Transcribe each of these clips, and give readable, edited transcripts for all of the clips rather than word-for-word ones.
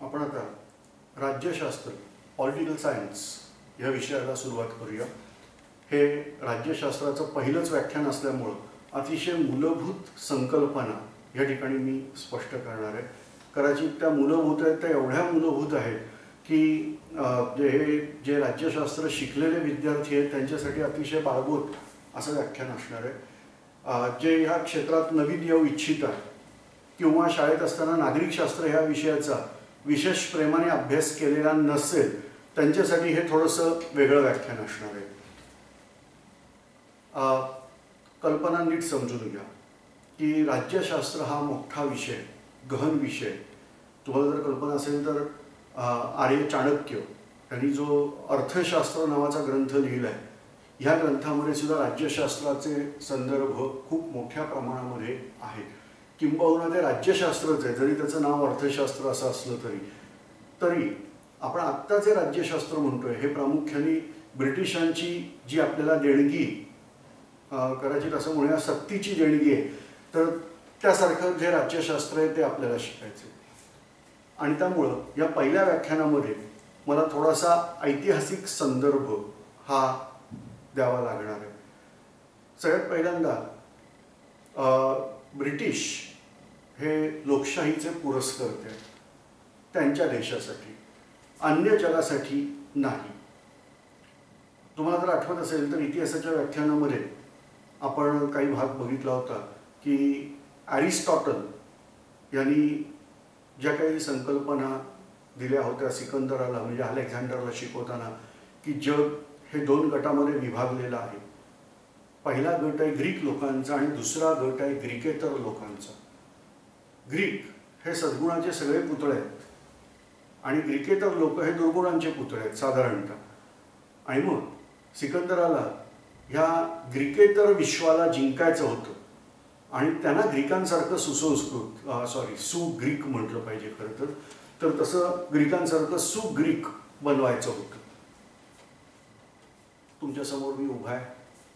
आपण आता राज्यशास्त्र पॉलिटिकल सायन्स या विषयाला सुरुवात करूया। हे राज्यशास्त्राचं पहिलंच व्याख्यान असल्यामुळं अतिशय मूलभूत संकल्पना या ठिकाणी मी स्पष्ट करणार आहे। कदाचित त्या मूलभूत आहेत त्या एवढ्या मूलभूत आहेत की जे राज्यशास्त्र शिकलेले विद्यार्थी आहेत त्यांच्यासाठी अतिशय बाळगोत असं व्याख्यान असणार आहे। जे ह्या क्षेत्रात नवीन येऊ इच्छितात किंवा शाळेत असताना नागरिकशास्त्र ह्या विषयाचा विशेष प्रेमाने अभ्यास केलेला नसेल त्यांच्यासाठी हे थोडंसं वेगळं व्याख्यान असणार आहे। कल्पना नीट समजून घ्या की राज्यशास्त्र हा मोठा विषय, गहन विषय। तुम्हाला जर कल्पना असेल तर आर्य चाणक्य यांनी जो अर्थशास्त्र नावाचा ग्रंथ लिहिला आहे, ह्या ग्रंथामध्ये सुद्धा राज्यशास्त्राचे संदर्भ खूप मोठ्या प्रमाणामध्ये आहेत। किंबहुना ते राज्यशास्त्रच आहे, जरी त्याचं नाव अर्थशास्त्र असं असलं तरी आपण आत्ता जे राज्यशास्त्र म्हणतोय हे प्रामुख्याने ब्रिटिशांची जी आपल्याला देणगी, कदाचित असं म्हणूया सक्तीची देणगी आहे, तर त्यासारखं जे राज्यशास्त्र आहे ते आपल्याला शिकायचं। आणि त्यामुळं या पहिल्या व्याख्यानामध्ये मला थोडासा ऐतिहासिक संदर्भ हा द्यावा लागणार आहे। सगळ्यात पहिल्यांदा ब्रिटिश हे लोकशाहीचे पुरस्कर्ते आहेत त्यांच्या देशासाठी, अन्य जगासाठी नाही। तुम्हाला जर आठवत असेल तर इतिहासाच्या व्याख्यानामध्ये आपण काही भाग बघितला होता की ॲरिस्टॉटल यांनी ज्या काही संकल्पना दिल्या होत्या सिकंदराला, म्हणजे अलेक्झांडरला शिकवताना, की जग हे दोन गटामध्ये विभागलेलं आहे। पहिला गट आहे ग्रीक लोकांचा आणि दुसरा गट आहे ग्रीकेतर लोकांचा। ग्रीक हे सद्गुणाचे सगळे पुतळे आहेत आणि ग्रीकेतर लोक हे दुर्गुणांचे पुतळे आहेत साधारणतः। आणि मग सिकंदराला ह्या ग्रीकेतर विश्वाला जिंकायचं होतं आणि त्यांना ग्रीकांसारखं सुग्रीक म्हटलं पाहिजे खरं तर तसं ग्रीकांसारखं सुग्रीक बनवायचं होतं। तुमच्यासमोर मी उभा आहे,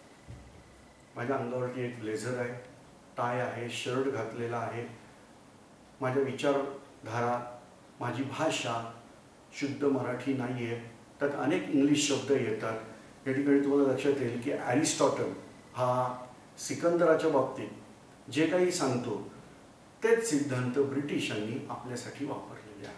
माझ्या अंगावरती एक ब्लेझर आहे, टाय आहे, शर्ट घातलेला आहे। माझ्या विचारधारा, माझी भाषा शुद्ध मराठी नाही आहे, त्यात अनेक इंग्लिश शब्द येतात। या ठिकाणी तुम्हाला लक्षात येईल की ॲरिस्टॉटल हा सिकंदराच्या बाबतीत जे काही सांगतो तेच सिद्धांत ब्रिटिशांनी आपल्यासाठी वापरलेले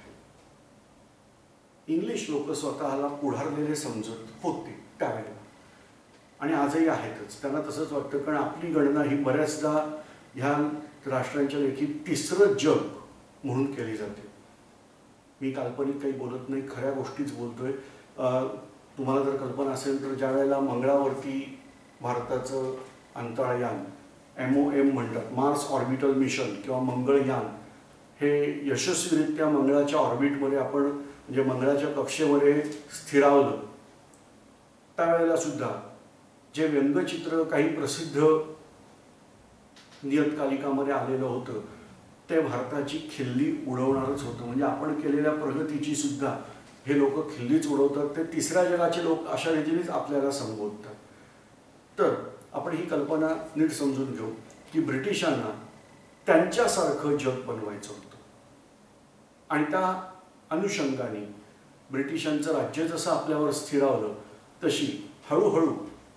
आहेत। इंग्लिश लोक स्वतःला पुढारलेले समजत होते त्यावेळेला आणि आजही आहेतच, त्यांना तसंच वाटतं, कारण आपली गणना ही बऱ्याचदा ह्या राष्ट्रांच्या लेखी तिसरं जग म्हणून केली जाते। मी काल्पनिक काही बोलत नाही, खऱ्या गोष्टीच बोलतोय। तुम्हाला जर कल्पना असेल तर ज्या वेळेला मंगळावरती भारताचं अंतराळयान MOM म्हणतात, मार्स ऑर्बिटल मिशन किंवा मंगळयान, हे यशस्वीरित्या मंगळाच्या ऑर्बिटमध्ये आपण म्हणजे मंगळाच्या कक्षेमध्ये स्थिरावलं, त्यावेळेला सुद्धा जे व्यंगचित्र काही प्रसिद्ध नियतकालिकामध्ये आलेलं होतं ते भारताची खिल्ली उडवणारच होतं। म्हणजे आपण केलेल्या प्रगतीची सुद्धा हे लोक खिल्लीच उडवतात, ते तिसऱ्या जगाचे लोक अशा रीतीनेच आपल्याला संबोधतात। तर आपण ही कल्पना नीट समजून घेऊ की ब्रिटिशांना त्यांच्यासारखं जग बनवायचं होतं आणि त्या अनुषंगाने ब्रिटिशांचं राज्य जसं आपल्यावर स्थिरावलं तशी हळूहळू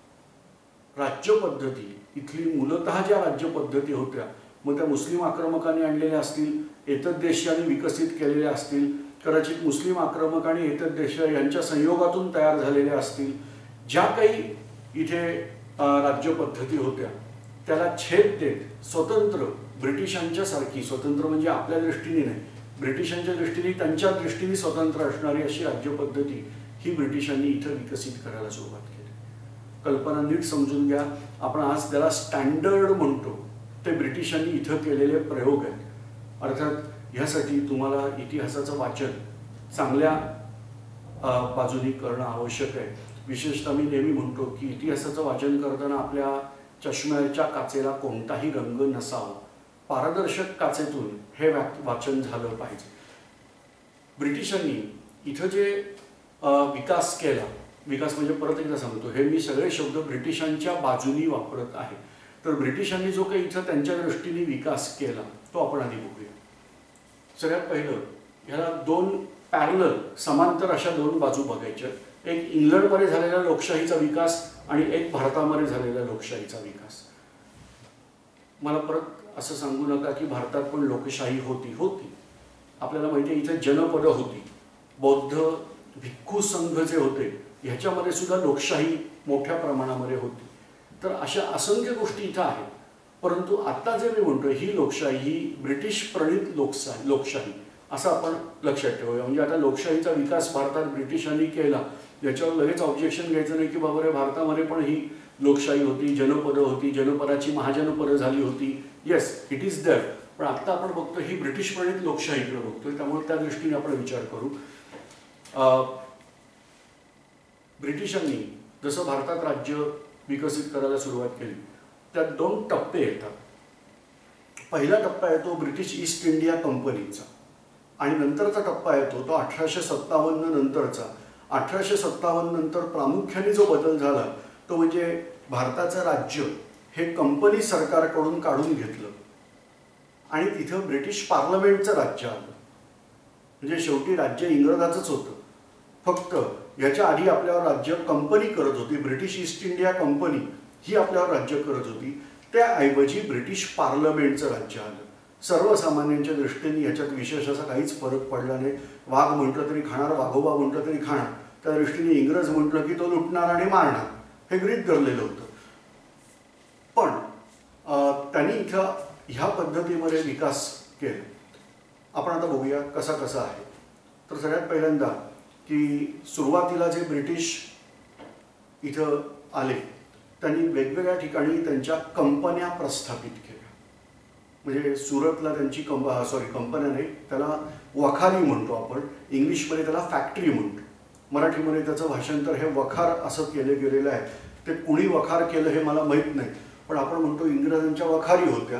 राज्यपद्धती, इथली मूलतः ज्या राज्यपद्धती होत्या, मग त्या मुस्लिम आक्रमकांनी आणलेल्या असतील, एतद्देशीयांनी विकसित केलेल्या असतील, कदाचित मुस्लिम आक्रमक आणि एतद्देशीय यांच्या संयोगातून तयार झालेल्या असतील, ज्या काही इथे राज्यपद्धती होत्या त्याला छेद देत स्वतंत्र ब्रिटिशांच्या सारखी, स्वतंत्र म्हणजे आपल्या दृष्टीने नाही, ब्रिटिशांच्या दृष्टीने त्यांच्या दृष्टीने स्वतंत्र असणारी अशी राज्यपद्धती ही ब्रिटिशांनी इथं विकसित करायला सुरुवात केली। कल्पना नीट समजून घ्या, आपण आज त्याला स्टँडर्ड म्हणतो, ते ब्रिटिशांनी इथं केलेले प्रयोग आहेत। अर्थात ह्यासाठी तुम्हाला इतिहासाचं वाचन चांगल्या बाजूनी करणं आवश्यक आहे। विशेषतः मी नेहमी म्हणतो की इतिहासाचं वाचन करताना आपल्या चष्म्याच्या काचेला कोणताही रंग नसावा, पारदर्शक काचेतून हे वाचन झालं पाहिजे। ब्रिटिशांनी इथं जे विकास केला, विकास म्हणजे परत एकदा सांगतो, हे मी सगळे शब्द ब्रिटिशांच्या बाजूनी वापरत आहे। तर ब्रिटिशांनी जो काही इथं त्यांच्या दृष्टीने विकास केला तो आपण आधी बघूया। सगळ्यात पहिलं ह्याला दोन पॅरलल समांतर अशा दोन बाजू बघायच्या. एक इंग्लंडमध्ये झालेला लोकशाहीचा विकास आणि एक भारतामध्ये झालेला लोकशाहीचा विकास. मला परत असं सांगू नका की भारतात पण लोकशाही होती. आपल्याला माहिती आहे इथे जनपदं होती, बौद्ध भिक्खू संघ जे होते ह्याच्यामध्ये सुद्धा लोकशाही मोठ्या प्रमाणामध्ये होती. तर अशा असंख्य गोष्टी इथं आहेत. परंतु आता जे मी म्हणतो ही लोकशाही ही ब्रिटिश प्रणित लोकशाही असं आपण लक्षात ठेवूया. म्हणजे आता लोकशाहीचा विकास भारतात ब्रिटिशांनी केला याच्यावर लगेच ऑब्जेक्शन घ्यायचं नाही की बाबा रे भारतामध्ये पण ही लोकशाही होती, जनपदं होती, जनपदाची महाजनपदं झाली होती. Yes, it is there. पण आता आपण बघतो ही ब्रिटिश प्रणित लोकशाहीकडे बघतोय, त्यामुळे त्या दृष्टीने आपण विचार करू. ब्रिटिशांनी जसं भारतात राज्य विकसित करायला सुरुवात केली त्यात दोन टप्पे येतात. पहिला टप्पा येतो ब्रिटिश ईस्ट इंडिया कंपनीचा आणि नंतरचा टप्पा येतो तो 1857 नंतरचा. 1857 नंतर प्रामुख्याने जो बदल झाला तो म्हणजे भारताचं राज्य हे कंपनी सरकारकडून काढून घेतलं आणि तिथं ब्रिटिश पार्लमेंटचं राज्य आलं. म्हणजे शेवटी राज्य इंग्रजाचंच होतं. फक्त याच्या आधी आपल्यावर राज्य कंपनी करत होती, ब्रिटिश ईस्ट इंडिया कंपनी ही आपल्यावर राज्य करत होती. त्याऐवजी ब्रिटिश पार्लमेंटचं राज्य आलं. सर्वसामान्यांच्या दृष्टीने ह्याच्यात विशेष असा काहीच फरक पडला नाही. वाघ म्हटलं तरी खाणार, वाघोबा म्हटलं तरी खाणार. त्या दृष्टीने इंग्रज म्हटलं की तो लुटणार आणि मारणार हे गृहीत धरलेलं होतं. पण त्यांनी इथं ह्या पद्धतीमध्ये विकास केला. आपण आता बघूया कसा कसा आहे. तर सगळ्यात पहिल्यांदा की सुरुवातीला जे ब्रिटिश इथं आले त्यांनी वेगवेगळ्या ठिकाणी त्यांच्या कंपन्या प्रस्थापित केल्या. म्हणजे सुरतला त्यांची कंपन्या नाही, त्याला वखारी म्हणतो आपण. इंग्लिशमध्ये त्याला फॅक्टरी म्हणतो. मराठीमध्ये त्याचं भाषांतर हे वखार असं केलं गेलेलं आहे. ते कुणी वखार केलं हे मला माहीत नाही, पण आपण म्हणतो इंग्रजांच्या वखारी होत्या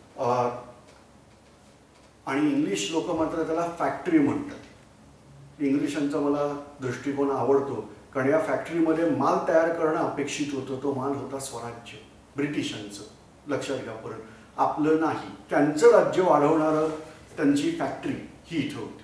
आणि इंग्लिश लोक मात्र त्याला फॅक्टरी म्हणतात. इंग्लिशांचा मला दृष्टिकोन आवडतो कारण या फॅक्टरीमध्ये माल तयार करणं अपेक्षित होतं. तो माल होता स्वराज्य ब्रिटिशांचं. लक्षात घ्या परत, आपलं नाही. त्यांचं राज्य वाढवणारं त्यांची फॅक्टरी ही इथं होती.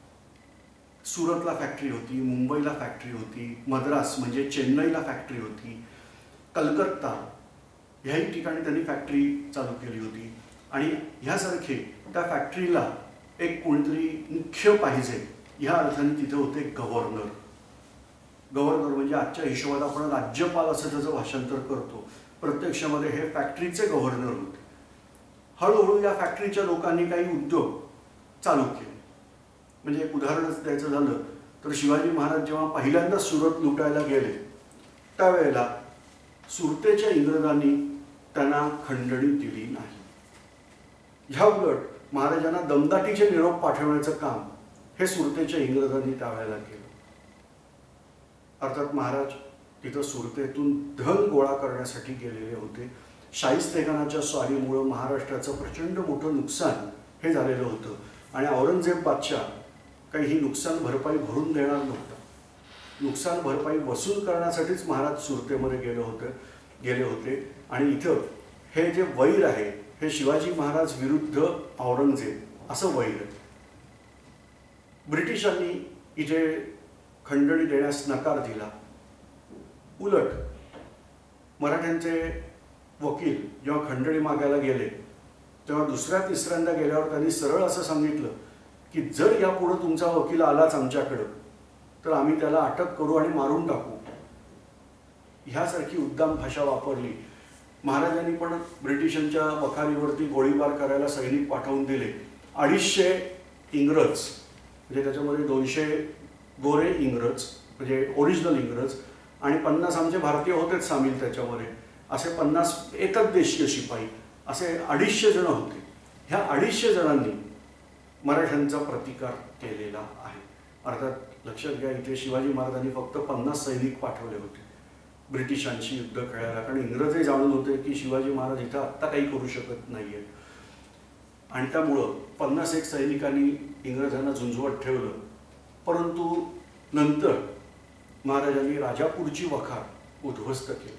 सुरतला फॅक्टरी होती, मुंबईला फॅक्टरी होती, मद्रास म्हणजे चेन्नईला फॅक्टरी होती, कलकत्ता ह्याही ठिकाणी त्यांनी फॅक्टरी चालू केली होती. आणि ह्यासारखे त्या फॅक्टरीला एक कोणतरी मुख्य पाहिजे ह्या अर्थाने तिथे होते गव्हर्नर. गव्हर्नर म्हणजे आजच्या हिशोबात आपण राज्यपाल असं त्याचं भाषांतर करतो. प्रत्यक्षामध्ये हे फॅक्टरीचे गव्हर्नर होते. हळूहळू या फॅक्टरीच्या लोकांनी काही उद्योग चालू केले. म्हणजे एक उदाहरणच द्यायचं झालं तर शिवाजी महाराज जेव्हा पहिल्यांदा सुरत लुटायला गेले त्यावेळेला सुरतेच्या इंग्रजांनी त्यांना खंडणी दिली नाही. ह्या उलट महाराजांना दमदाटीचे निरोप पाठवण्याचं काम हे सुरतेच्या इंग्रजांनी त्यावेळेला केलं. अर्थात महाराज तिथं सुरतेतून धन गोळा करण्यासाठी गेलेले होते. शाहिस्तेखानाच्या स्वारीमुळं महाराष्ट्राचं प्रचंड मोठं नुकसान हे झालेलं होतं आणि औरंगजेब बादशाह काही ही नुकसान भरपाई भरून देणार नव्हता. नुकसान भरपाई वसूल करण्यासाठीच महाराज सुरतेमध्ये गेले होते. आणि इथं हे जे वैर आहे हे शिवाजी महाराज विरुद्ध औरंगजेब असं वैर आहे. ब्रिटिशांनी इथे खंडणी देण्यास नकार दिला. उलट मराठ्यांचे वकील जेव्हा खंडणी मागायला गेले तेव्हा दुसऱ्या तिसऱ्यांदा गेल्यावर त्यांनी सरळ असं सांगितलं की जर यापुढे तुमचा वकील आलाच आमच्याकडं तर आम्ही त्याला अटक करू आणि मारून टाकू. ह्यासारखी उद्दाम भाषा वापरली. महाराजांनी पण ब्रिटिशांच्या वखारीवरती गोळीबार करायला सैनिक पाठवून दिले. 250 इंग्रज म्हणजे त्याच्यामध्ये 200 गोरे इंग्रज म्हणजे ओरिजिनल इंग्रज आणि 50 आमचे भारतीय होतेच सामील त्याच्यामध्ये. असे 50 एकच देशीय शिपाई असे 250 जण होते. ह्या 250 जणांनी मराठ्यांचा प्रतिकार केलेला आहे. अर्थात लक्षात घ्या इथे शिवाजी महाराजांनी फक्त 50 सैनिक पाठवले होते ब्रिटिशांशी युद्ध खेळायला. कारण इंग्रजही जाणून होते की शिवाजी महाराज इथं आत्ता काही करू शकत नाही आहे आणि त्यामुळं 51 सैनिकांनी इंग्रजांना झुंजवत ठेवलं. परंतु नंतर महाराजांनी राजापूरची वखार उद्ध्वस्त केली.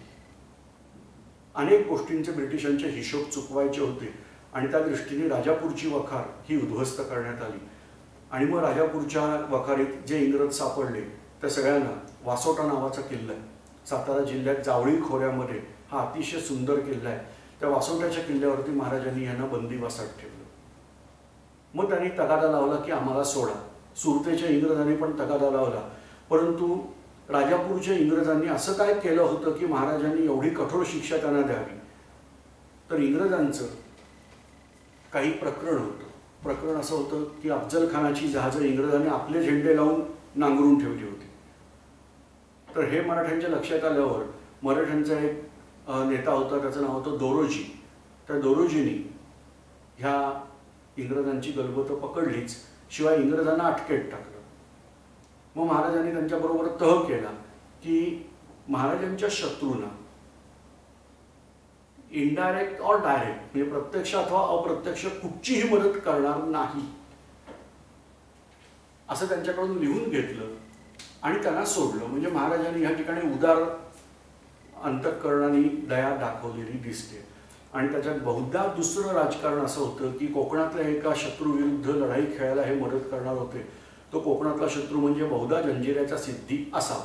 अनेक गोष्टींचे ब्रिटिशांचे हिशोब चुकवायचे होते आणि त्या दृष्टीने राजापूरची वखार ही उद्ध्वस्त करण्यात आली. आणि मग राजापूरच्या वखारीत जे इंग्रज सापडले त्या सगळ्यांना वासोटा नावाचा किल्ला आहे, सातारा जिल्ह्यात जावळी खोऱ्यामध्ये हा अतिशय सुंदर किल्ला आहे. त्या वासोट्याच्या किल्ल्यावरती महाराजांनी यांना बंदिवासात ठेवलं. मग त्यांनी तगादा लावला की आम्हाला सोडा. सुरतेच्या इंग्रजांनी पण तगादा लावला, परंतु राजापूरच्या इंग्रजांनी असं काय केलं होतं की महाराजांनी एवढी कठोर शिक्षा त्यांना द्यावी. तर इंग्रजांचं काही प्रकरण होतं. प्रकरण असं होतं की अफजल खानाची जहाजं इंग्रजांनी आपले झेंडे लावून नांगरून ठेवली होती. तर हे मराठ्यांच्या लक्षात आल्यावर मराठ्यांचा एक नेता होता, त्याचं नाव होतं दोरोजी. त्या दोरोजींनी ह्या इंग्रजांची गलबतं पकडलीच, शिवाय इंग्रजांना अटकेत टाकलं. मग महाराजांनी त्यांच्याबरोबर तह केला की महाराजांच्या शत्रूंना इनडायरेक्ट और डायरेक्ट म्हणजे प्रत्यक्ष अथवा अप्रत्यक्ष कुठचीही मदत करणार नाही असं त्यांच्याकडून लिहून घेतलं आणि त्यांना सोडलं. म्हणजे महाराजांनी ह्या ठिकाणी उदार अंतःकरणाने दया दाखवलेली दिसते. आणि त्याच्यात बहुधा दुसरं राजकारण असं होतं की कोकणातल्या एका शत्रूविरुद्ध लढाई खेळायला हे मदत करणार होते. तो कोकणातला शत्रू म्हणजे बहुधा जंजिऱ्याचा सिद्धी असावा.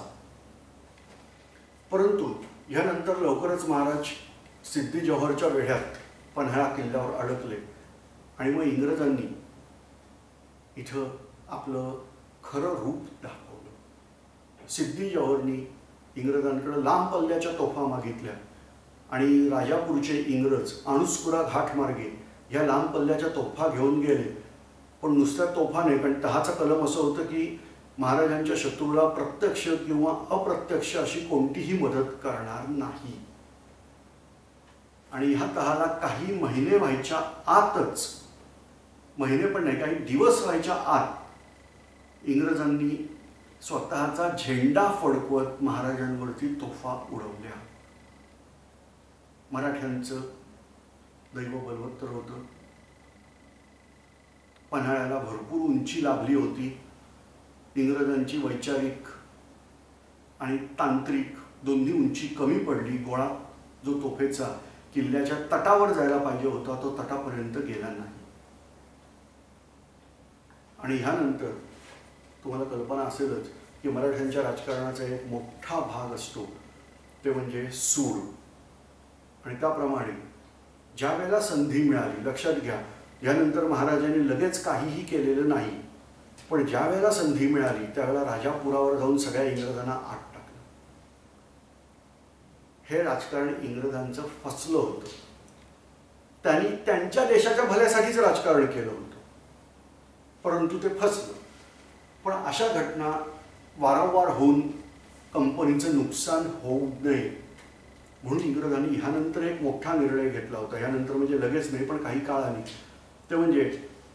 परंतु ह्यानंतर लवकरच महाराज सिद्धी जव्हरच्या वेढ्यात पन्हाळा किल्ल्यावर अडकले आणि मग इंग्रजांनी इथं आपलं खरं रूप दाखवलं. सिद्धी जव्हरनी इंग्रजांकडे लांब पल्ल्याच्या तोफा मागितल्या आणि राजापूरचे इंग्रज अणुस्कुरा घाट मार्गे ह्या लांब पल्ल्याच्या तोफा घेऊन गेले. पण नुसत्या तोफा नाही, कारण तहाचं कलम असं होतं की महाराजांच्या शत्रूला प्रत्यक्ष किंवा अप्रत्यक्ष अशी कोणतीही मदत करणार नाही. आणि ह्या तहाला काही महिने व्हायच्या आतच, महिने पण नाही काही दिवस व्हायच्या आत इंग्रजांनी स्वतःचा झेंडा फडकवत महाराजांवरती तोफा उडवल्या. मराठ्यांचं दैव बलवत्तर होतं. पन्हाळ्याला भरपूर उंची लाभली होती. इंग्रजांची वैचारिक आणि तांत्रिक दोन्ही उंची कमी पडली. गोळा जो तोफेचा किल्ल्याच्या तटावर जायला पाहिजे होता तो तटापर्यंत गेला नाही. आणि ह्यानंतर तुम्हाला कल्पना असेलच की मराठ्यांच्या राजकारणाचा एक मोठा भाग असतो ते म्हणजे सूड. आणि त्याप्रमाणे ज्या वेळेला संधी मिळाली, लक्षात घ्या यानंतर महाराजांनी लगेच काहीही केलेलं नाही, पण ज्या वेळेला संधी मिळाली त्यावेळेला राजापुरावर जाऊन सगळ्या इंग्रजांना आत टाकलं. हे राजकारण इंग्रजांचं फसलं होतं. त्यांनी त्यांच्या देशाच्या भल्यासाठीच राजकारण केलं होतं, परंतु ते फसलं. पण अशा घटना वारंवार होऊन कंपनीचं नुकसान होऊ नये म्हणून इंग्रजांनी ह्यानंतर एक मोठा निर्णय घेतला होता. ह्यानंतर म्हणजे लगेच नाही पण काही काळाने. ते म्हणजे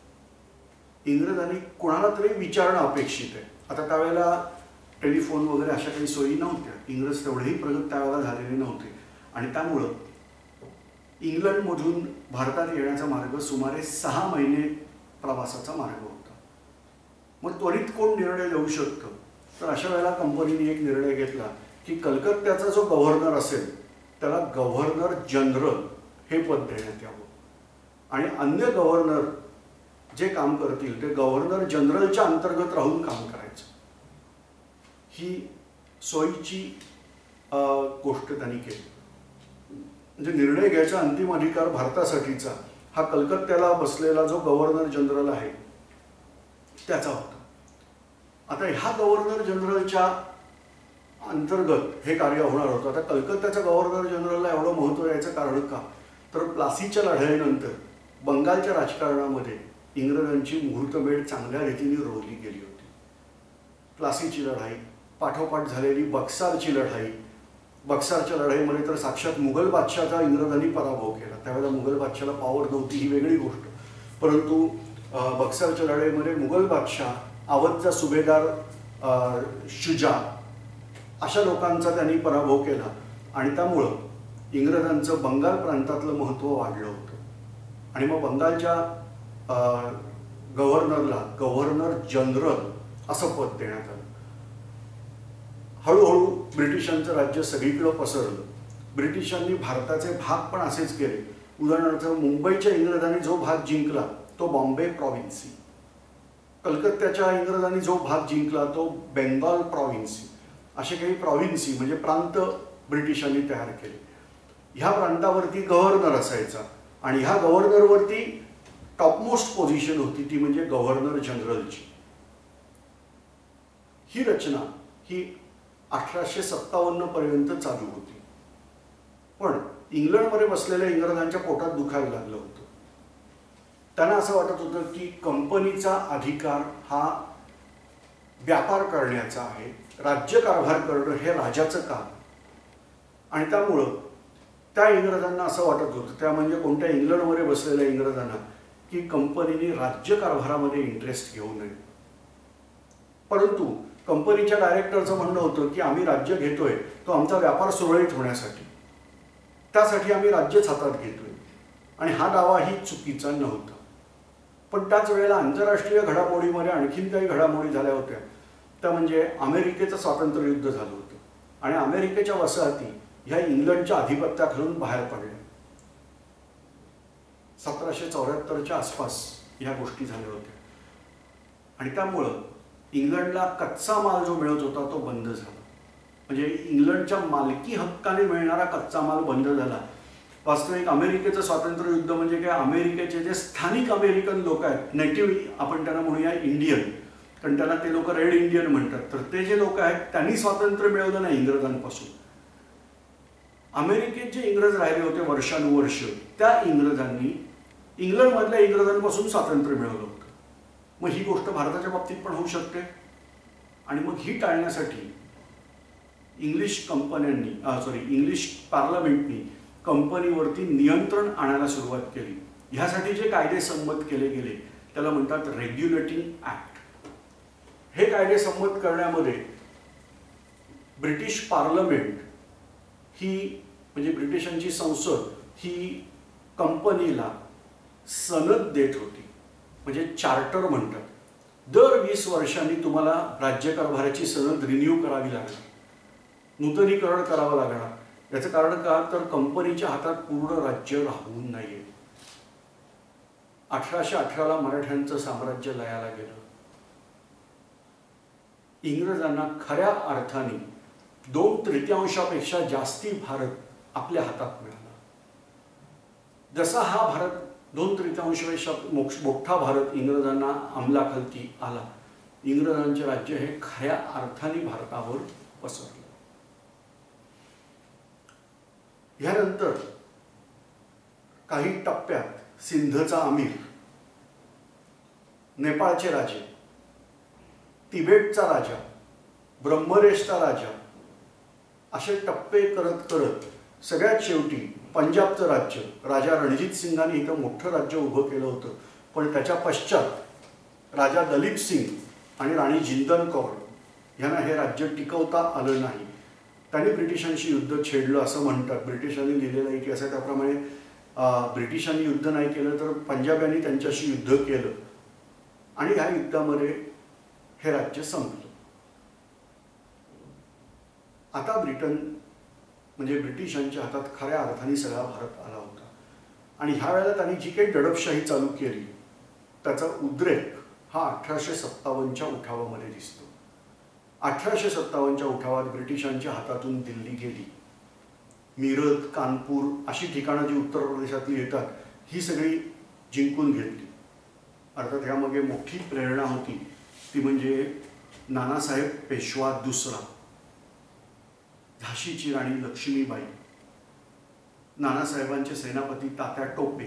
इंग्रजांनी कोणाला तरी विचारणं अपेक्षित आहे. आता त्यावेळेला टेलिफोन वगैरे अशा काही सोयी नव्हत्या. इंग्रज तेवढेही प्रगत त्यावेळेला झालेले नव्हते आणि त्यामुळं इंग्लंडमधून भारतात येण्याचा मार्ग सुमारे 6 महिने प्रवासाचा मार्ग होता. मग त्वरित कोण निर्णय देऊ शकतं? तर अशा वेळेला कंपनीने एक निर्णय घेतला की कलकत्त्याचा जो गव्हर्नर असेल त्याला गव्हर्नर जनरल हे पद देण्यात यावं आणि अन्य गव्हर्नर जे काम करतील ते गव्हर्नर जनरलच्या अंतर्गत राहून काम करायचं. ही सोयीची गोष्ट त्यांनी केली. म्हणजे निर्णय घ्यायचा अंतिम अधिकार भारतासाठीचा हा कलकत्त्याला बसलेला जो गव्हर्नर जनरल आहे त्याचा होता. आता ह्या गव्हर्नर जनरलच्या अंतर्गत हे कार्य होणार होतं. आता कलकत्त्याच्या गव्हर्नर जनरलला एवढं महत्त्व यायचं कारण का? तर प्लासीच्या लढाईनंतर बंगालच्या राजकारणामध्ये इंग्रजांची मुहूर्तमेढ चांगल्या रीतीने रोवली गेली होती. प्लासीची लढाई, पाठोपाठ झालेली बक्सारची लढाई. बक्सारच्या लढाईमध्ये तर साक्षात मुघल बादशाहचा इंग्रजांनी पराभव केला. त्यावेळेला मुघल बादशाहला पॉवर नव्हती ही वेगळी गोष्ट, परंतु बक्सारच्या लढाईमध्ये मुघल बादशाह, अवधचा सुभेदार शुजा अशा लोकांचा त्यांनी पराभव केला आणि त्यामुळं इंग्रजांचं बंगाल प्रांतातलं महत्त्व वाढलं होतं. आणि मग बंगालच्या गव्हर्नरला गव्हर्नर जनरल असं पद देण्यात आलं. हळूहळू ब्रिटिशांचं राज्य सगळीकडं पसरलं. ब्रिटिशांनी भारताचे भाग पण असेच केले. उदाहरणार्थ मुंबईच्या इंग्रजांनी जो भाग जिंकला तो बॉम्बे प्रॉव्हिन्सी. कलकत्त्याच्या इंग्रजांनी जो भाग जिंकला तो बेंगॉल प्रॉव्हिन्सी, असे काही प्रॉव्हिन्सी म्हणजे प्रांत ब्रिटिशांनी तयार केले. ह्या प्रांतावरती गव्हर्नर असायचा आणि ह्या गव्हर्नरवरती टॉपमोस्ट पोझिशन होती ती म्हणजे गव्हर्नर जनरलची. ही रचना ही 1857 पर्यंत चालू होती. पण इंग्लंडमध्ये बसलेल्या इंग्रजांच्या पोटात दुखायला लागलं होतं. त्यांना असं वाटत होतं की कंपनीचा अधिकार हा व्यापार करण्याचा आहे, राज्यकारभार करणं हे राजाचं काम. आणि त्यामुळं त्या इंग्रजांना असं वाटत होतं, त्या म्हणजे कोणत्या इंग्लंडमध्ये बसलेल्या इंग्रजांना, की कंपनीने राज्यकारभारामध्ये इंटरेस्ट घेऊ नये. परंतु कंपनीच्या डायरेक्टरचं म्हणणं होतं की आम्ही राज्य घेतोय तो आमचा व्यापार सुरळीत होण्यासाठी, त्यासाठी आम्ही राज्यच हातात घेतोय. आणि हा दावाही चुकीचा नव्हता. पण त्याच वेळेला आंतरराष्ट्रीय घडामोडीमध्ये आणखीन काही घडामोडी झाल्या होत्या. त्या म्हणजे अमेरिकेचं स्वातंत्र्य युद्ध झालं होतं आणि अमेरिकेच्या वसाहती ह्या इंग्लंडच्या अधिपत्याखालून बाहेर पडल्या. 1774च्या आसपास ह्या गोष्टी झाल्या होत्या आणि त्यामुळं इंग्लंडला कच्चा माल जो मिळत होता तो बंद झाला. म्हणजे इंग्लंडच्या मालकी हक्काने मिळणारा कच्चा माल बंद झाला. वास्तविक अमेरिकेचं स्वातंत्र्य युद्ध म्हणजे काय, अमेरिकेचे जे स्थानिक अमेरिकन लोक आहेत, नेटिव्ह आपण त्यांना म्हणूया इंडियन, कारण त्यांना ते लोक रेड इंडियन म्हणतात, तर ते जे लोक आहेत त्यांनी स्वातंत्र्य मिळवलं नाही इंग्रजांपासून. अमेरिकेत जे इंग्रज राहिले होते वर्षानुवर्ष, त्या इंग्रजांनी इंग्लंडमधल्या इंग्रजांपासून स्वातंत्र्य मिळवलं होतं. मग ही गोष्ट भारताच्या बाबतीत पण होऊ शकते. आणि मग ही टाळण्यासाठी इंग्लिश पार्लमेंटनी कंपनीवरती नियंत्रण आणायला सुरुवात केली. ह्यासाठी जे कायदे संमत केले गेले त्याला म्हणतात रेग्युलेटिंग ऍक्ट. हे कायदे संमत करण्यामध्ये ब्रिटिश पार्लमेंट ही म्हणजे ब्रिटिशांची संसद ही कंपनीला सनद देत होती, म्हणजे चार्टर म्हणतात. दर 20 वर्षांनी तुम्हाला राज्यकारभाराची सनद रिन्यू करावी लागणार, नूतनीकरण करावं लागणार. याचं कारण का, तर कंपनीच्या हातात पूर्ण राज्य राहू नये. 1818ला मराठ्यांचं साम्राज्य लयाला गेलं. इंग्रजांना खऱ्या अर्थाने 2/3पेक्षा जास्ती भारत आपल्या हातात मिळाला. जसा हा भारत 2/3पेक्षा मोठा भारत इंग्रजांना अंमलाखाली आला, इंग्रजांचे राज्य हे खऱ्या अर्थाने भारतावर पसरलं. ह्यानंतर काही टप्प्यात सिंधचा अमीर, नेपाळचे राजे, तिबेटचा राजा, ब्रह्मदेशचा राजा, असे टप्पे करत करत सगळ्यात शेवटी पंजाबचं राज्य, राजा रणजित सिंगांनी इथं मोठं राज्य उभं केलं होतं. पण त्याच्या पश्चात राजा दलीप सिंग आणि राणी जिंदल कौर यांना हे राज्य टिकवता आलं नाही. त्यांनी ब्रिटिशांशी युद्ध छेडलं असं म्हणतात. ब्रिटिशांनी लिहिलेला इतिहास आहे त्याप्रमाणे ब्रिटिशांनी युद्ध नाही केलं तर पंजाब्यांनी त्यांच्याशी युद्ध केलं आणि ह्या युद्धामध्ये हे राज्य संपलं. आता ब्रिटन म्हणजे ब्रिटिशांच्या हातात खऱ्या अर्थाने सगळा भारत आला होता. आणि ह्या वेळेला त्यांनी जी काही दडपशाही चालू केली त्याचा उद्रेक हा 1857च्या उठावामध्ये दिसतो. 1857च्या उठावात ब्रिटिशांच्या हातातून दिल्ली गेली. मीरत, कानपूर अशी ठिकाणं जी उत्तर प्रदेशातली येतात ही सगळी जिंकून घेतली. अर्थात ह्यामागे मोठी प्रेरणा होती ती म्हणजे नानासाहेब पेशवा दुसरा, झाशीची राणी लक्ष्मीबाई, नानासाहेबांचे सेनापती तात्या टोपे,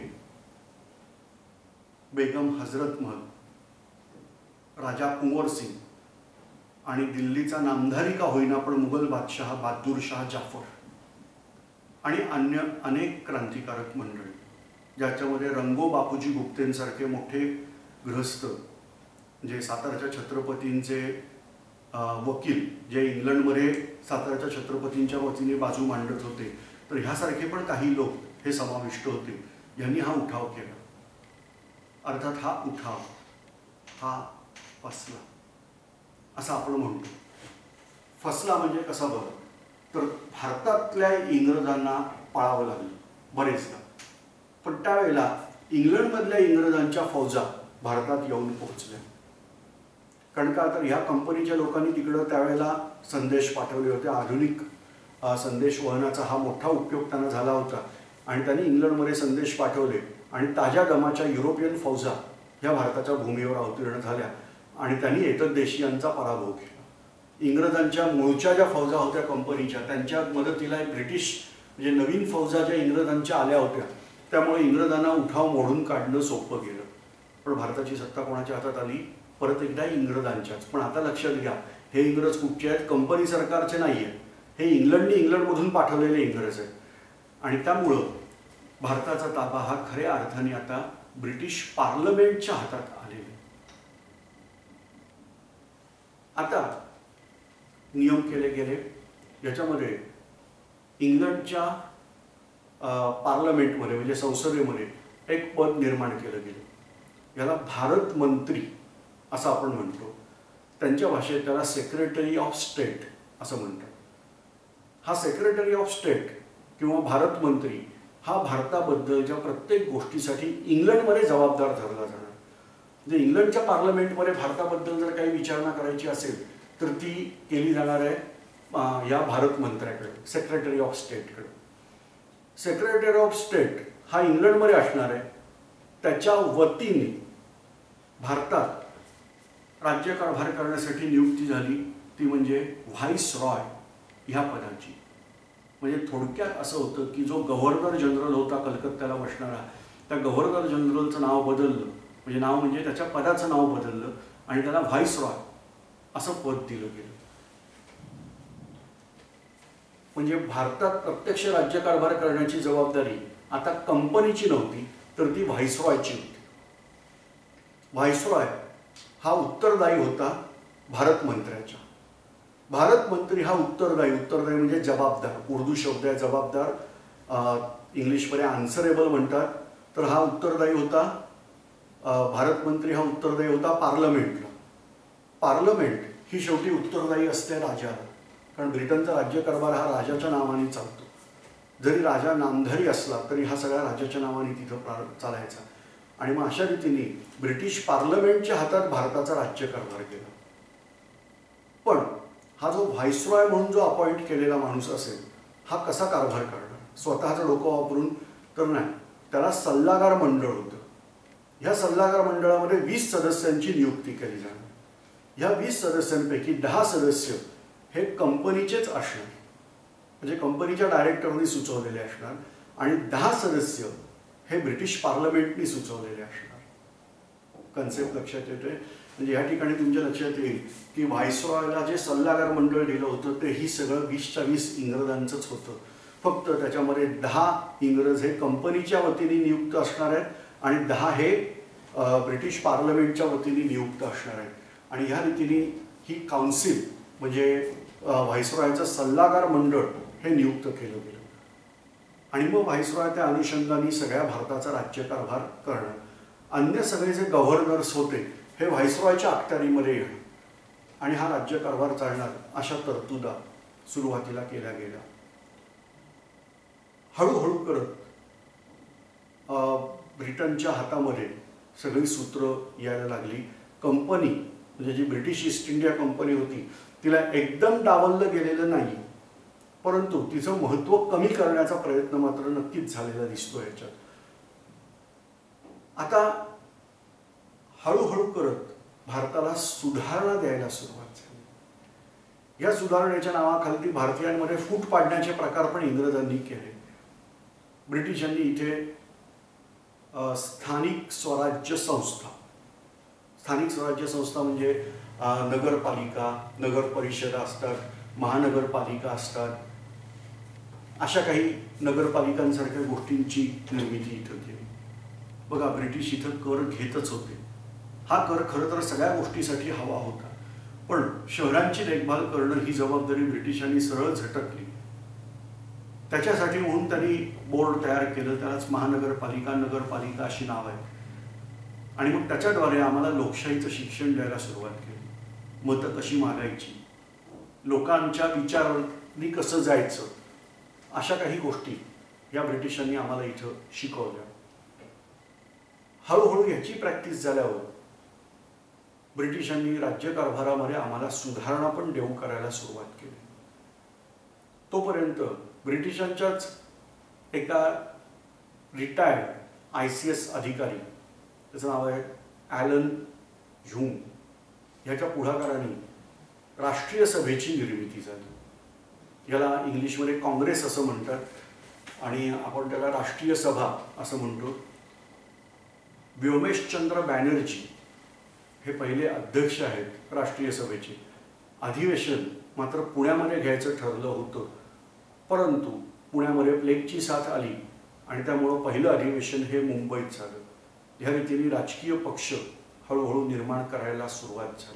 बेगम हजरत महल, राजा कुंवर सिंग आणि दिल्लीचा नामधारी का होईना पण मुघल बादशाह बहादूर शाह जाफर आणि अन्य अनेक क्रांतिकारक मंडळी, ज्याच्यामध्ये रंगो बापूजी गुप्तेंसारखे मोठे गृहस्थ, जे सातारच्या छत्रपतींचे वकील, जे इंग्लंडमध्ये सातारच्या छत्रपतींच्या वतीने बाजू मांडत होते, तर ह्यासारखे पण काही लोक हे समाविष्ट होते. यांनी हा उठाव केला. अर्थात हा उठाव हा फसला असं आपण म्हणतो. फसला म्हणजे कसा बघा, तर भारतातल्या इंग्रजांना पळावं लागलं बरेचदा. पण त्यावेळेला इंग्लंडमधल्या इंग्रजांच्या फौजा भारतात येऊन पोहोचल्या कारण का तर ह्या कंपनीच्या लोकांनी तिकडं त्यावेळेला संदेश पाठवले होते. आधुनिक संदेश वहनाचा हा मोठा उपयोग त्यांना झाला होता आणि त्यांनी इंग्लंडमध्ये संदेश पाठवले आणि ताज्या दमाच्या युरोपियन फौजा ह्या भारताच्या भूमीवर अवतीर्ण झाल्या आणि त्यांनी एतद्देशीयांचा पराभव केला. इंग्रजांच्या मूळच्या ज्या फौजा होत्या कंपनीच्या, त्यांच्या मदतीला ब्रिटिश म्हणजे नवीन फौजा ज्या इंग्रजांच्या आल्या होत्या, त्यामुळे इंग्रजांना उठाव मोडून काढणं सोपं गेलं. पण भारताची सत्ता कोणाच्या हातात आली? परत एकदा इंग्रजांच्याच. पण आता लक्षात घ्या, हे इंग्रज कुठचे आहेत? कंपनी सरकारचे नाही आहेत. हे इंग्लंडमधून पाठवलेले इंग्रज आहेत आणि त्यामुळं भारताचा ताबा हा खऱ्या अर्थाने आता ब्रिटिश पार्लमेंटच्या हातात आलेला. आता नियम केले गेले, याच्यामध्ये इंग्लंडच्या पार्लमेंटमध्ये म्हणजे संसदेमध्ये एक पद निर्माण केलं गेलं. याला भारत मंत्री असं आपण म्हणतो. त्यांच्या भाषेत त्याला सेक्रेटरी ऑफ स्टेट असं म्हणतात. हा सेक्रेटरी ऑफ स्टेट किंवा भारत मंत्री हा भारताबद्दलच्या प्रत्येक गोष्टीसाठी इंग्लंडमध्ये जबाबदार धरला जाणार. म्हणजे इंग्लंडच्या पार्लमेंटमध्ये भारताबद्दल जर काही विचारणा करायची असेल तर ती केली जाणार आहे या भारत मंत्र्याकडे, सेक्रेटरी ऑफ स्टेटकडे. सेक्रेटरी ऑफ स्टेट हा इंग्लंडमध्ये असणार आहे. त्याच्या वतीने भारतात राज्यकारभार करण्यासाठी नियुक्ती झाली ती म्हणजे व्हाईस रॉय ह्या पदाची. म्हणजे थोडक्यात असं होतं की जो गव्हर्नर जनरल होता कलकत्त्याला बसणारा, त्या गव्हर्नर जनरलचं नाव बदललं, म्हणजे नाव म्हणजे त्याच्या पदाचं नाव बदललं आणि त्याला व्हाईस रॉय असं पद दिलं गेलं. म्हणजे भारतात प्रत्यक्ष राज्यकारभार करण्याची जबाबदारी आता कंपनीची नव्हती तर ती व्हाईसरॉयची होती. व्हाईसरॉय हा उत्तरदायी होता भारत मंत्र्याच्या. भारत मंत्री हा उत्तरदायी म्हणजे जबाबदार. उर्दू शब्द आहे जबाबदार, इंग्लिशमध्ये आन्सरेबल म्हणतात. तर हा उत्तरदायी होता, भारत मंत्री हा उत्तरदायी होता पार्लमेंटला. पार्लमेंट ही शेवटी उत्तरदायी असते राजाला, कारण ब्रिटनचा राज्यकारभार हा राजाच्या नावाने चालतो. जरी राजा नामधारी असला तरी हा सगळा राजाच्या नावाने तिथं चालायचा. आणि मग अशा रीतीने ब्रिटिश पार्लमेंटच्या हातात भारताचा राज्यकारभार गेला. पण हा जो व्हाईसरॉय म्हणून जो अपॉइंट केलेला माणूस असेल हा कसा कारभार करणार? स्वतःचं डोकं वापरून तर नाही. त्याला सल्लागार मंडळ होतं. ह्या सल्लागार मंडळामध्ये 20 सदस्यांची नियुक्ती केली जाणार. ह्या 20 सदस्यांपैकी 10 सदस्य हे कंपनीचेच असणार, म्हणजे कंपनीच्या डायरेक्टरनी सुचवलेले असणार आणि 10 सदस्य हे ब्रिटिश पार्लमेंटनी सुचवलेले असणार. कन्सेप्ट लक्षात येतोय? म्हणजे या ठिकाणी तुमच्या लक्षात येईल की व्हाईसरॉयला जे सल्लागार मंडळ दिलं होतं ते ही सगळं 20च्या 20 इंग्रजांचंच होतं. फक्त त्याच्यामध्ये 10 इंग्रज हे कंपनीच्या वतीने नियुक्त असणार आहेत आणि 10 हे ब्रिटिश पार्लमेंटच्या वतीने नियुक्त असणार आहेत. आणि ह्या रीतीने ही काउन्सिल म्हणजे व्हाईसरॉयचं सल्लागार मंडळ हे नियुक्त केलं गेलं. आणि मग व्हाईसरॉय त्या अनुषंगाने सगळ्या भारताचा राज्यकारभार करणार. अन्य सगळे जे गव्हर्नर्स होते हे व्हाईसरॉयच्या अखत्यारीमध्ये येणार आणि हा राज्यकारभार चालणार अशा तरतुदा सुरुवातीला केल्या गेल्या. हळूहळू करत ब्रिटनच्या हातामध्ये सगळी सूत्र यायला लागली. कंपनी म्हणजे जी ब्रिटिश ईस्ट इंडिया कंपनी होती तिला एकदम डावललं गेलेलं नाही, परंतु तिचं महत्त्व कमी करण्याचा प्रयत्न मात्र नक्कीच झालेला दिसतो याच्यात. आता हळूहळू करत भारताला सुधारणा द्यायला सुरुवात झाली. या सुधारणेच्या नावाखाली भारतीयांमध्ये फूट पाडण्याचे प्रकार पण इंग्रजांनी केले. ब्रिटिशांनी इथे स्थानिक स्वराज्य संस्था, स्थानिक स्वराज्य संस्था म्हणजे नगरपालिका, नगर परिषदा असतात, महानगरपालिका असतात, अशा काही नगरपालिकांसारख्या गोष्टींची निर्मिती इथं केली. बघा, ब्रिटिश इथं कर घेतच होते. हा कर खरं तर सगळ्या गोष्टीसाठी हवा होता, पण शहरांची देखभाल करणं ही जबाबदारी ब्रिटिशांनी सरळ झटकली. त्याच्यासाठी म्हणून त्यांनी बोर्ड तयार केलं, त्यालाच महानगरपालिका, नगरपालिका अशी नाव आहेत. आणि मग त्याच्याद्वारे आम्हाला लोकशाहीचं शिक्षण द्यायला सुरुवात केली. मतं कशी मागायची, लोकांच्या विचारांनी कसं जायचं, अशा काही गोष्टी या ब्रिटिशांनी आम्हाला इथं शिकवल्या. हळूहळू याची प्रॅक्टिस झाल्यावर ब्रिटिशांनी राज्यकारभारामध्ये आम्हाला सुधारणा पण देऊ करायला सुरुवात केली. तोपर्यंत ब्रिटिशांच्याच एका रिटायर्ड ICS अधिकारी, त्याचं नाव आहे ॲलन ह्यूम, ह्याच्या पुढाकाराने राष्ट्रीय सभेची निर्मिती झाली. याला इंग्लिशमध्ये काँग्रेस असं म्हणतात आणि आपण त्याला राष्ट्रीय सभा असं म्हणतो. व्योमेशचंद्र बॅनर्जी हे पहिले अध्यक्ष आहेत राष्ट्रीय सभेचे. अधिवेशन मात्र पुण्यामध्ये घ्यायचं ठरलं होतं, परंतु पुण्यामध्ये प्लेगची साथ आली आणि त्यामुळं पहिलं अधिवेशन हे मुंबईत झालं. ह्या रीतीने राजकीय पक्ष हळूहळू निर्माण करायला सुरुवात झाली.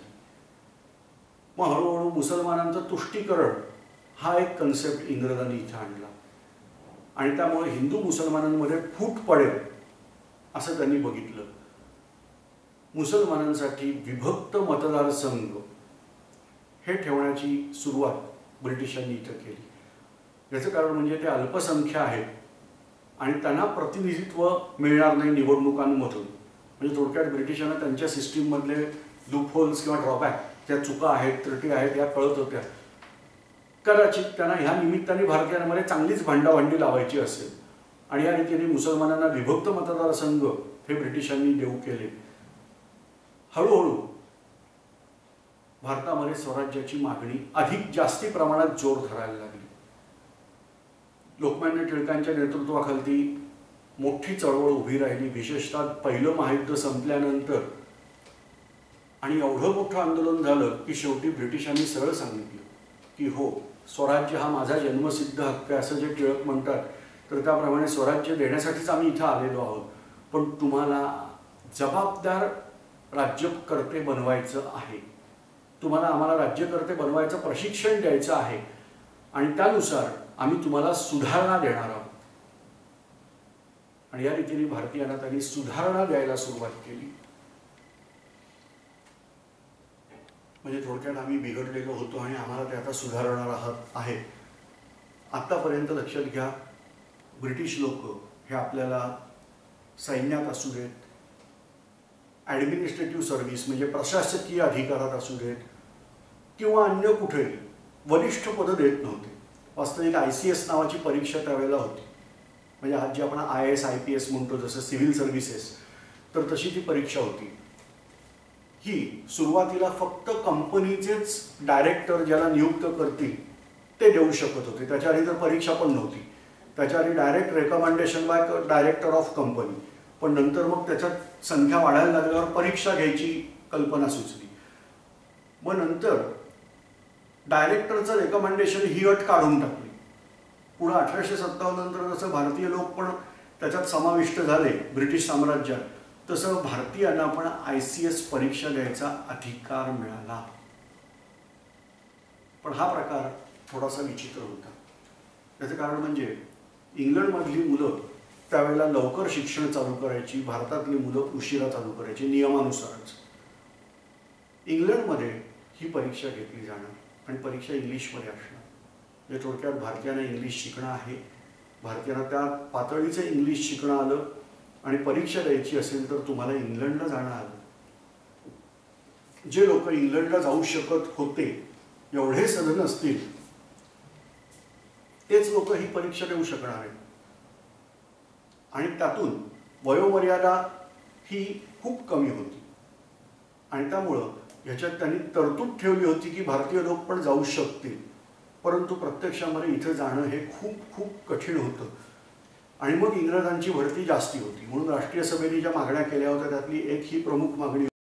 मग हळूहळू मुसलमानांचं तुष्टीकरण हा एक कन्सेप्ट इंग्रजांनी इथं आणला आणि त्यामुळे हिंदू मुसलमानांमध्ये फूट पडेल असं त्यांनी बघितलं. मुसलमानांसाठी विभक्त मतदारसंघ हे ठेवण्याची सुरुवात ब्रिटिशांनी इथं केली. याचं कारण म्हणजे ते अल्पसंख्य आहेत आणि त्यांना प्रतिनिधित्व मिळणार नाही निवडणुकांमधून. म्हणजे थोडक्यात ब्रिटिशांना त्यांच्या सिस्टीममधले लूपहोल्स किंवा ड्रॉबॅक, ज्या चुका आहेत, त्रुटी आहेत, या कळत होत्या. कदाचित त्यांना ह्या निमित्ताने भारतीयांमध्ये चांगलीच भांडाभांडी लावायची असेल आणि या रीतीने मुसलमानांना विभक्त मतदारसंघ हे ब्रिटिशांनी देऊ केले. हळूहळू भारतामध्ये स्वराज्याची मागणी अधिक जास्ती प्रमाणात जोर धरायला लागली. लोकमान्य टिळकांच्या नेतृत्वाखाली मोठी चळवळ उभी राहिली, विशेषतः पहिलं महायुद्ध संपल्यानंतर. आणि एवढं मोठं आंदोलन झालं की शेवटी ब्रिटिशांनी सरळ सांगितलं की हो, स्वराज्य हा माझा जन्मसिद्ध हक्क आहे असं जे टिळक म्हणतात, तर त्याप्रमाणे स्वराज्य देण्यासाठीच आम्ही इथं आलेलो आहोत, पण तुम्हाला जबाबदार राज्यकर्ते बनवायचं आहे, तुम्हाला आम्हाला राज्यकर्ते बनवायचं प्रशिक्षण द्यायचं आहे आणि त्यानुसार आम्ही तुम्हाला सुधारणा देणार आहोत. आणि या रीतीने भारतीयांना त्यांनी सुधारणा द्यायला सुरुवात केली. म्हणजे थोडक्यात आम्ही बिघडलेलो होतो आणि आम्हाला ते आता सुधारणार आहे. आत्तापर्यंत लक्षात घ्या, ब्रिटिश लोक हे आपल्याला सैन्यात असू देत, ॲडमिनिस्ट्रेटिव्ह सर्व्हिस म्हणजे प्रशासकीय अधिकारात असू देत किंवा अन्य कुठेही वरिष्ठ पदं देत नव्हते. वास्तविक ICS नावाची परीक्षा त्यावेळेला होती. म्हणजे आज जे आपण IAS IPS म्हणतो, जसं सिव्हिल सर्व्हिसेस, तर तशी ती परीक्षा होती. ही सुरुवातीला फक्त कंपनीचेच डायरेक्टर ज्याला नियुक्त करतील ते देऊ शकत होते. त्याच्या आधी तर परीक्षा पण नव्हती. त्याच्या आधी direct recommendation by director of company. पण नंतर मग त्याच्यात संख्या वाढायला लागल्यावर परीक्षा घ्यायची कल्पना सुचली. मग नंतर डायरेक्टरचं रेकमेंडेशन ही अट काढून टाकली. पुढे 1857 नंतर जसं भारतीय लोक पण त्याच्यात समाविष्ट झाले ब्रिटिश साम्राज्यात, तसं भारतीयांना पण ICS परीक्षा द्यायचा अधिकार मिळाला. पण हा प्रकार थोडासा विचित्र होता. त्याचं कारण म्हणजे इंग्लंडमधली मुलं त्यावेळेला लवकर शिक्षण चालू करायची, भारतातली मुलं उशिरा चालू करायची नियमानुसारच. इंग्लंडमध्ये ही परीक्षा घेतली जाणार आणि परीक्षा इंग्लिशमध्ये असणार. म्हणजे थोडक्यात भारतीयांना इंग्लिश शिकणं आहे, भारतीयांना त्या पातळीचं इंग्लिश शिकणं आलं आणि परीक्षा द्यायची असेल तर तुम्हाला इंग्लंडला जाणं आलं. जे लोक इंग्लंडला जाऊ शकत होते, एवढे सधन असतील, तेच लोक ही परीक्षा देऊ शकणार आहेत. आणि त्यातून वयोमर्यादा ही खूप कमी होती आणि त्यामुळं ह्याच्यात त्यांनी तरतूद ठेवली होती की भारतीय लोक पण जाऊ शकतील. परंतु प्रत्यक्षामध्ये इथं जाणं हे खूप खूप कठीण होतं आणि मग इंग्रजांची भरती जास्ती होती. म्हणून राष्ट्रीय सभेने ज्या मागण्या केल्या होत्या त्यातली एक ही प्रमुख मागणी